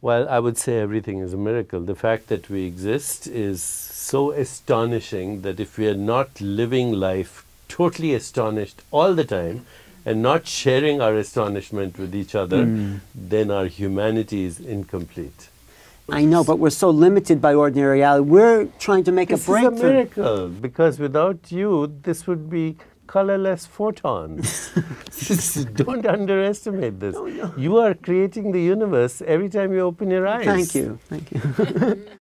Well, I would say everything is a miracle. The fact that we exist is so astonishing that if we are not living life totally astonished all the time and not sharing our astonishment with each other, then our humanity is incomplete. I know, but we're so limited by ordinary reality. We're trying to make a breakthrough. This is a miracle, because without you, this would be colorless photons. Don't underestimate this. No. You are creating the universe every time you open your eyes. Thank you. Thank you.